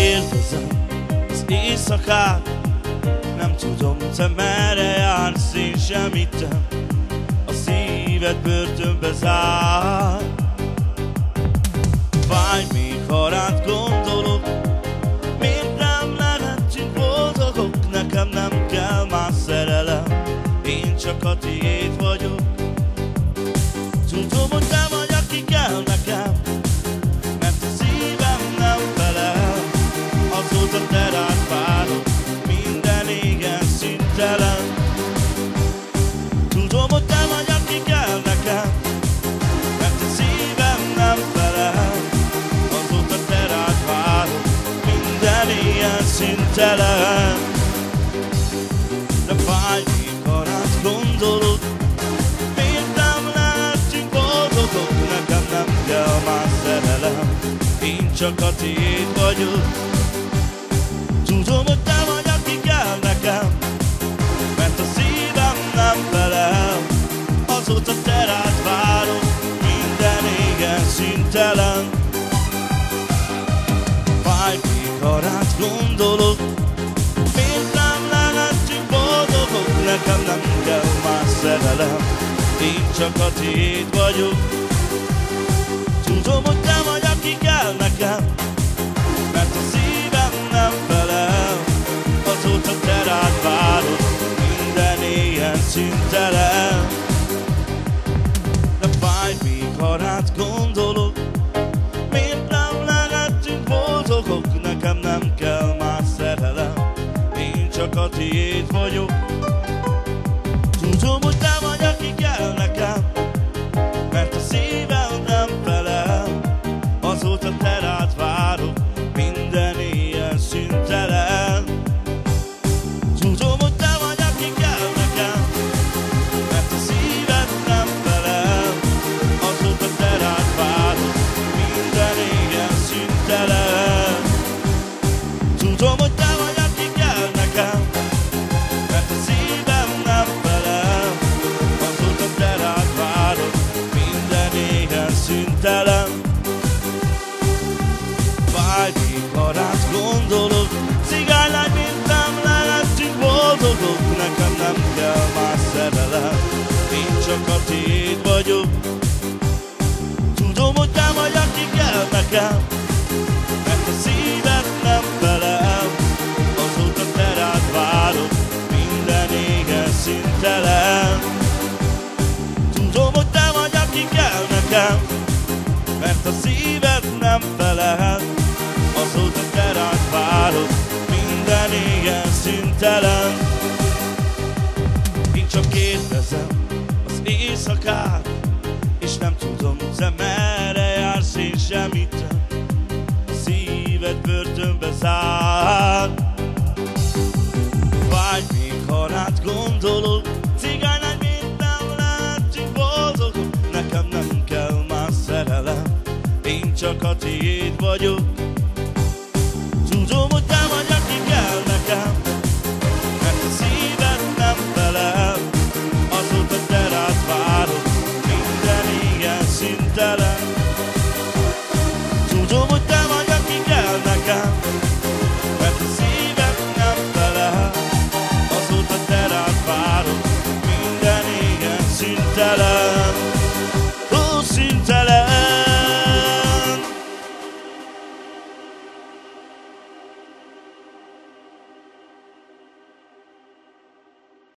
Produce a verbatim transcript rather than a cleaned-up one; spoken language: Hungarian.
kérdezem az éjszakát, nem tudom, te merre jársz, én sem hittem, a szíved börtönbe zár. Fáj még, ha rád gondolok, miért nem lehetünk boldogok? Nekem nem kell más szerelem, én csak a tiéd vagyok. Tudom, hogy te vagy, aki kell nekem, mert a szívem nem felel. Azóta te rád várok, minden égen szüntelen. Tudom, hogy te vagy, aki kell nekem, mert a szívem nem felel. Azóta te rád várok, minden égen szüntelen. De fáj még, ha rád gondolok, miért nem lehetünk boldogok? Nekem nem kell más szerelem, én csak a tiéd vagyok. Tudom, hogy te vagy, aki kell nekem, mert a szívem nem felel. Azóta te rád várok, minden égen szüntelen. Fáj még, ha rád gondolok, miért nem lehetünk boldogok? Nekem nem kell más szerelem, én csak a tiéd vagyok. Tudom, hogy te vagy, aki kell nekem, mert a szívem nem felel. Azóta te rád várok, minden éjjel szüntelen. De fáj még, ha rád gondolok, miért nem lehetünk boldogok? Nekem nem kell más szerelem, én csak a tiéd vagyok. Tudom, hogy te vagy, aki kell nekem, mert a szívem nem felel. Azóta te rád várok, minden éjjel szüntelen. Tudom, hogy te vagy, aki kell nekem, mert a szíved nem felel. Azóta te rád várok, minden éjjel szüntelen. Tudom, hogy te vagy, aki kell nekem, mert a szívem nem felel. Azóta te rád várok, minden éjjel szüntelen. Fáj még, ha rád gondolok, cigánylány, mint nem lehetünk boldogok. Nekem nem kell más szerelem, én csak a tiéd vagyok. Tudom, hogy te vagy, aki kell nekem, mert a szíved nem felel. Azóta te rád várok, minden égen szüntelen. Tudom, hogy te vagy, aki kell nekem, mert a szíved nem felel. Azóta te rád várok, minden égen szüntelen. Én csak kérdezem az éjszakát, és nem tudom, te merre jársz, én sem hittem, a szíved börtönbe zár. Fáj még, ha rád gondolok, cigánylány, mint nem lehetünk boldogok. Nekem nem kell más szerelem, én csak a tiéd vagyok.